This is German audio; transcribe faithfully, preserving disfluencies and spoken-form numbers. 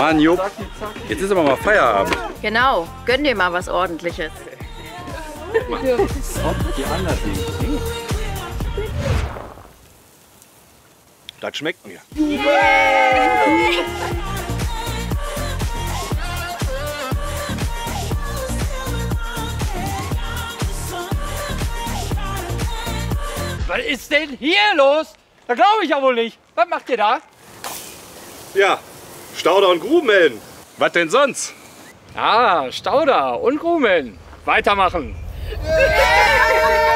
Mann, Jupp, jetzt ist aber mal Feierabend. Genau, gönn dir mal was Ordentliches. Die anderen Dinge. Das schmeckt mir. Was ist denn hier los? Da glaube ich ja wohl nicht. Was macht ihr da? Ja, Stauder und Gruben melden. Was denn sonst? Ah, Stauder und Grumeln. Weitermachen. Yeah!